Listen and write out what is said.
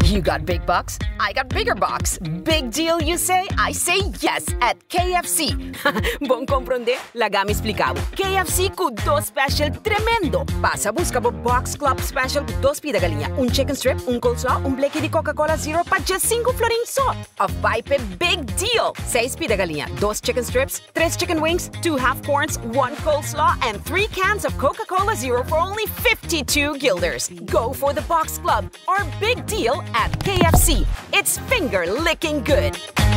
You got big bucks? I got bigger bucks. Big deal, you say? I say yes at KFC. Bom comprende? Lagami explicado. KFC cu dos special tremendo. Pasa, busca bo Box Club Special cu dos pida galinha. Un chicken strip, un coleslaw, un bleque di Coca-Cola Zero pa just 5 florin só. A vibe big deal. 6 pida galinha, 2 chicken strips, 3 chicken wings, 2 half corns, 1 coleslaw, and 3 cans of Coca-Cola Zero for only 52 guilders. Go for the Box Club or Big Deal at KFC. It's finger-licking good.